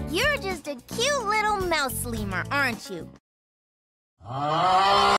You're just a cute little mouse lemur, aren't you?